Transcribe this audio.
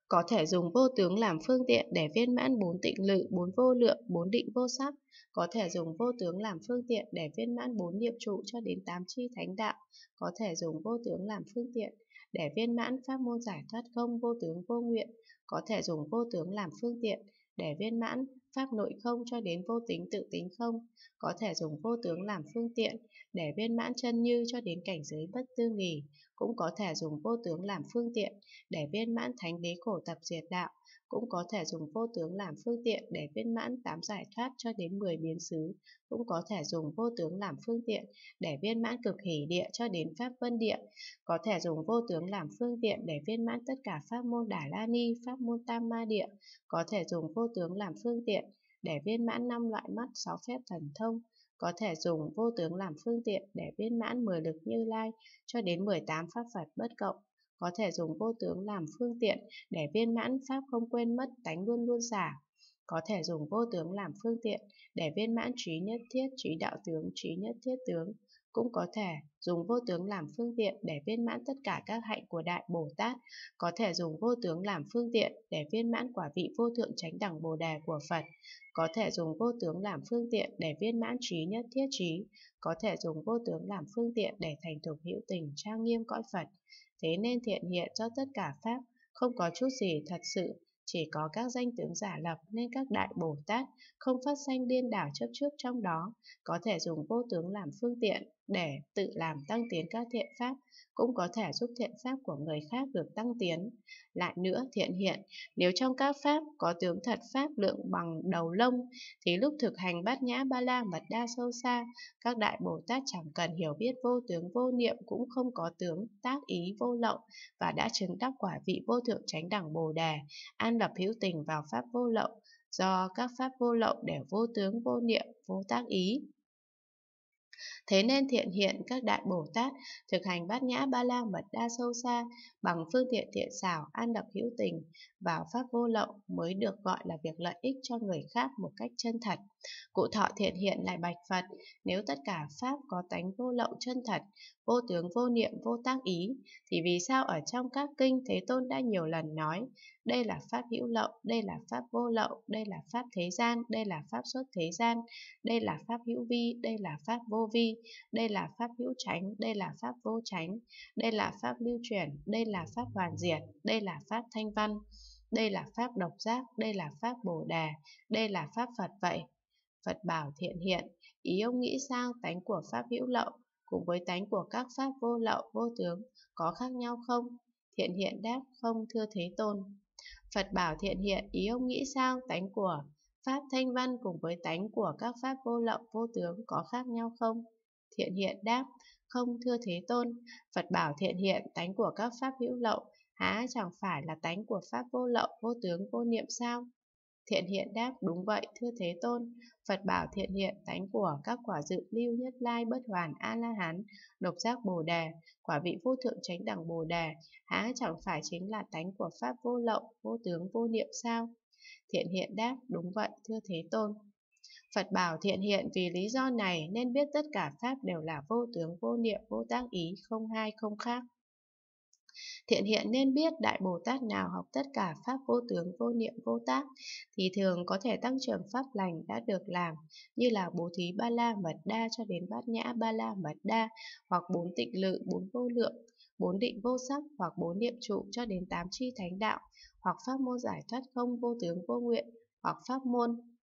Có thể dùng vô tướng làm phương tiện để viên mãn bốn tịnh lự, bốn vô lượng, bốn định vô sắc. Có thể dùng vô tướng làm phương tiện để viên mãn bốn niệm trụ cho đến tám chi thánh đạo. Có thể dùng vô tướng làm phương tiện để viên mãn pháp môn giải thoát không vô tướng vô nguyện. Có thể dùng vô tướng làm phương tiện để viên mãn pháp nội không cho đến vô tính tự tính không. Có thể dùng vô tướng làm phương tiện để viên mãn chân như cho đến cảnh giới bất tư nghì. Cũng có thể dùng vô tướng làm phương tiện để viên mãn thánh đế khổ tập diệt đạo. Cũng có thể dùng vô tướng làm phương tiện để viên mãn tám giải thoát cho đến 10 biến xứ. Cũng có thể dùng vô tướng làm phương tiện để viên mãn cực hỷ địa cho đến pháp vân địa. Có thể dùng vô tướng làm phương tiện để viên mãn tất cả pháp môn Đà La Ni, pháp môn Tam Ma Địa. Có thể dùng vô tướng làm phương tiện để viên mãn 5 loại mắt, 6 phép thần thông. Có thể dùng vô tướng làm phương tiện để viên mãn 10 lực Như Lai cho đến 18 pháp Phật bất cộng. Có thể dùng vô tướng làm phương tiện để viên mãn pháp không quên mất, tánh luôn luôn xả. Có thể dùng vô tướng làm phương tiện để viên mãn trí nhất thiết, trí đạo tướng, trí nhất thiết tướng. Cũng có thể dùng vô tướng làm phương tiện để viên mãn tất cả các hạnh của Đại Bồ Tát. Có thể dùng vô tướng làm phương tiện để viên mãn quả vị vô thượng chánh đẳng Bồ Đề của Phật. Có thể dùng vô tướng làm phương tiện để viên mãn trí nhất thiết trí. Có thể dùng vô tướng làm phương tiện để thành thục hữu tình trang nghiêm cõi Phật. Thế nên thiện hiện cho tất cả pháp, không có chút gì thật sự, chỉ có các danh tướng giả lập, nên các đại Bồ Tát không phát sanh điên đảo chấp trước trong đó. Có thể dùng vô tướng làm phương tiện để tự làm tăng tiến các thiện pháp, cũng có thể giúp thiện pháp của người khác được tăng tiến. Lại nữa, thiện hiện, nếu trong các pháp có tướng thật pháp lượng bằng đầu lông, thì lúc thực hành bát nhã ba la mật đa sâu xa, các đại Bồ Tát chẳng cần hiểu biết vô tướng vô niệm, cũng không có tướng tác ý vô lậu, và đã chứng đắc quả vị vô thượng chánh đẳng Bồ Đề, an lập hữu tình vào pháp vô lậu, do các pháp vô lậu đều vô tướng vô niệm vô tác ý. Thế nên thiện hiện các đại Bồ Tát thực hành bát nhã ba la mật đa sâu xa bằng phương tiện thiện xảo, an lập hữu tình vào pháp vô lậu mới được gọi là việc lợi ích cho người khác một cách chân thật. Cụ thọ thiện hiện lại bạch Phật, nếu tất cả pháp có tánh vô lậu chân thật, vô tướng vô niệm vô tác ý, thì vì sao ở trong các kinh Thế Tôn đã nhiều lần nói đây là pháp hữu lậu, đây là pháp vô lậu, đây là pháp thế gian, đây là pháp xuất thế gian, đây là pháp hữu vi, đây là pháp vô vi, đây là pháp hữu chánh, đây là pháp vô chánh, đây là pháp lưu chuyển, đây là pháp hoàn diệt, đây là pháp thanh văn, đây là pháp độc giác, đây là pháp bồ đề, đây là pháp Phật vậy. Phật bảo thiện hiện, ý ông nghĩ sao tánh của pháp hữu lậu cùng với tánh của các pháp vô lậu vô tướng có khác nhau không? Thiện hiện đáp, không thưa Thế Tôn. Phật bảo thiện hiện, ý ông nghĩ sao tánh của pháp thanh văn cùng với tánh của các pháp vô lậu vô tướng có khác nhau không? Thiện hiện đáp, không thưa Thế Tôn. Phật bảo thiện hiện, tánh của các pháp hữu lậu há chẳng phải là tánh của pháp vô lậu vô tướng vô niệm sao? Thiện hiện đáp, đúng vậy thưa Thế Tôn. Phật bảo thiện hiện, tánh của các quả dự lưu nhất lai bất hoàn a la hán độc giác bồ đề, quả vị vô thượng chánh đẳng bồ đề há chẳng phải chính là tánh của pháp vô lậu vô tướng vô niệm sao? Thiện hiện đáp, đúng vậy thưa Thế Tôn. Phật bảo thiện hiện, vì lý do này nên biết tất cả pháp đều là vô tướng vô niệm vô tác ý, không hai không khác. Thiện hiện nên biết đại Bồ Tát nào học tất cả pháp vô tướng vô niệm vô tác thì thường có thể tăng trưởng pháp lành đã được làm, như là bố thí ba la mật đa cho đến bát nhã ba la mật đa, hoặc 4 tịnh lự, 4 vô lượng, 4 định vô sắc, hoặc 4 niệm trụ cho đến 8 chi thánh đạo, hoặc pháp môn giải thoát không vô tướng vô nguyện, hoặc pháp môn